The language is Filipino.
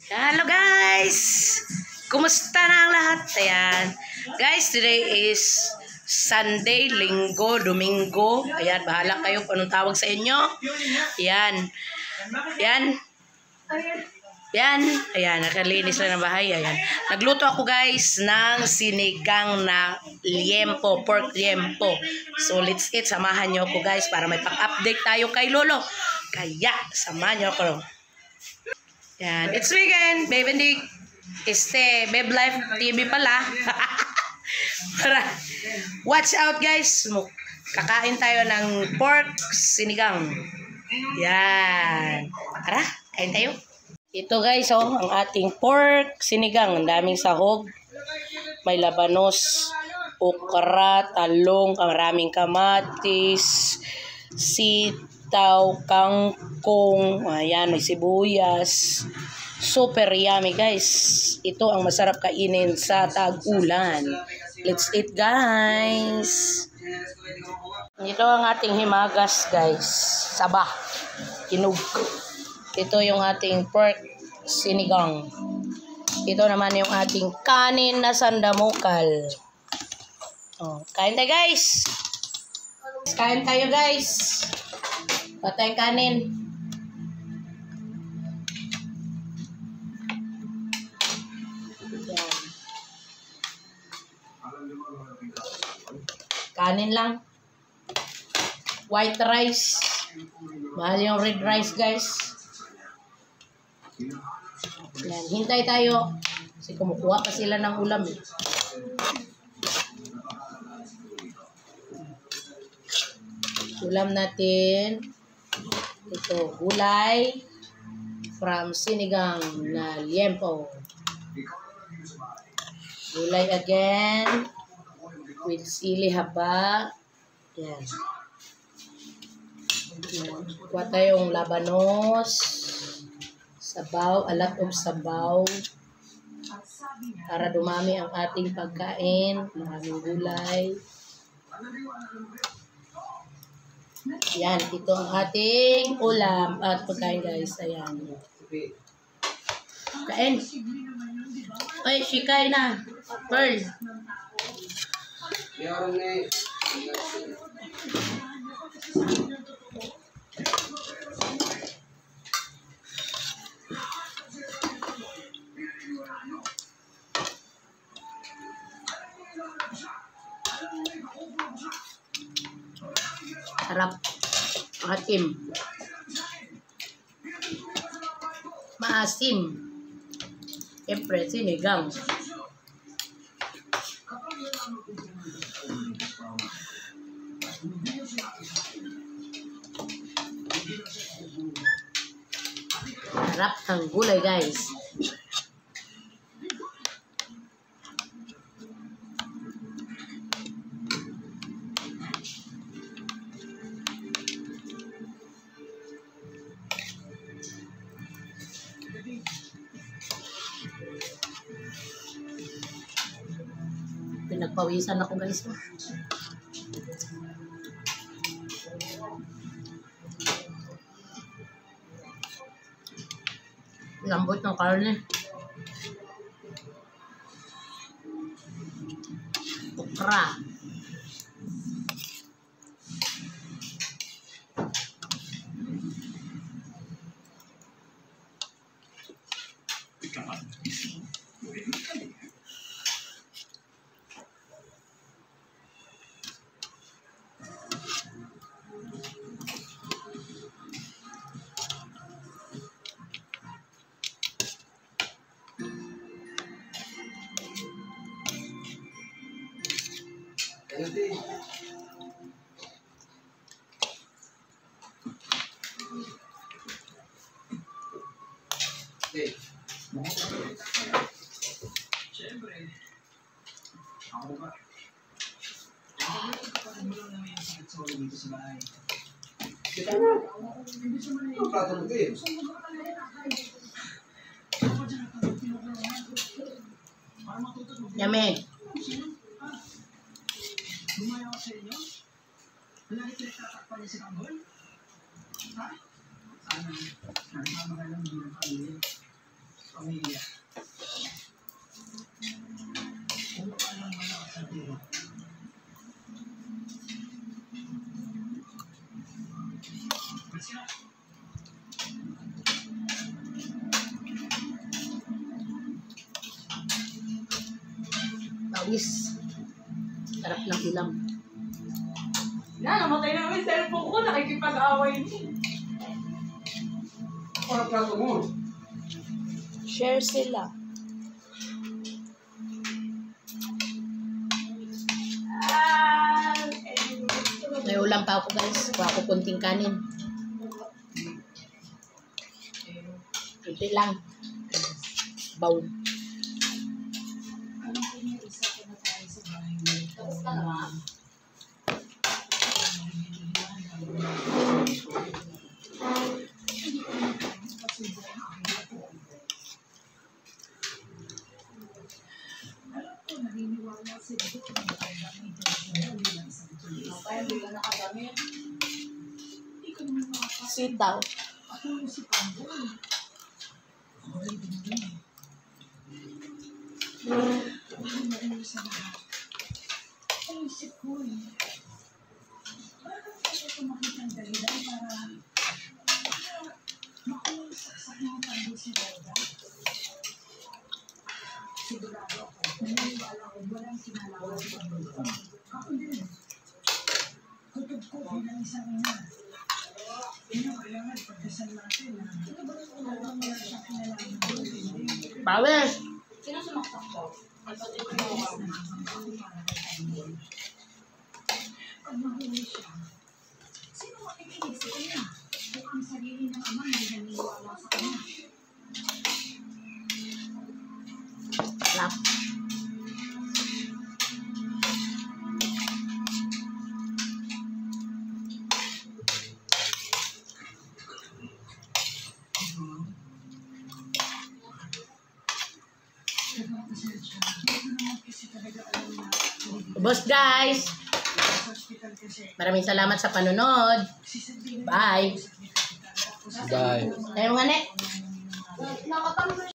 Hello guys! Kumusta na ang lahat? Ayan. Guys, today is Sunday, Linggo, Domingo. Ayan, bahala kayo kung anong tawag sa inyo. Ayan. Ayan. Ayan. Ayan, nakalinis lang ng bahay. Ayan. Nagluto ako guys ng sinigang na liempo, pork liempo. So let's eat. Samahan nyo ako guys para may pang-update tayo kay Lolo. Kaya, samahan nyo ako. Yan. It's weekend, Babe and Dick. Babe Life TV pala. Para, watch out guys. Kakain tayo ng pork sinigang. Yan. Tara, kain tayo. Ito guys, oh, ang ating pork sinigang. Ang daming sahog. May labanos, okra, talong, maraming kamatis, sitaw, kangkong, ayan, may sibuyas. Super yummy guys. Ito ang masarap kainin sa tag-ulan. Let's eat guys. Ito ang ating himagas guys. Saba. Kinug. Ito yung ating pork sinigang. Ito naman yung ating kanin na sandamukal. Oh, kain tayo guys. Kain tayo guys. Patay kanin. Yan. Kanin lang. White rice. Mahal yung red rice guys. Yan. Hintay tayo. Kasi kumukuha pa sila ng ulam eh. Ulam natin. Ito, gulay from sinigang na liempo. Gulay again with sili haba. Yan. Kuha tayong labanos, sabaw, alat of sabaw. Para dumami ang ating pagkain. Maraming gulay. Yan, ito ang ating ulam at pagkain guys. Ayan. Kain. Ay, shikay na. Pearl. Sarap. Maasim. Maasim. Siyempre, sinigang. Sarap ng gulay guys. Pinagpawisan ako guys. Lambot ng karne. Okra. Yummy. Pawis. Sarap ng ulam. Yan, namatay na kami. Cellphone ko, nakikipag-away niya. Para plato mo. Share sila. May ulam pa ako guys. Kuha ko kunting kanin. Ito lang. Bowl. Sit down. Pawis! Sino sumaksak ko? Sino makikinig sa kanya? Kung ang sarili ng ama ay naniniwala sa kanya. Lap. Boss guys, maraming salamat sa panunod. Bye. Bye. Tayo nga ne.